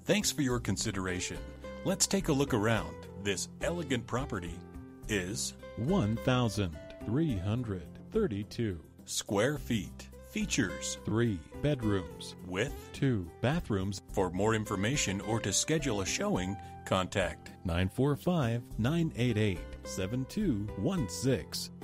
Thanks for your consideration. Let's take a look around. This elegant property is 1,332 square feet. Features 3 bedrooms with 2 bathrooms. For more information or to schedule a showing, contact 945-988-7216.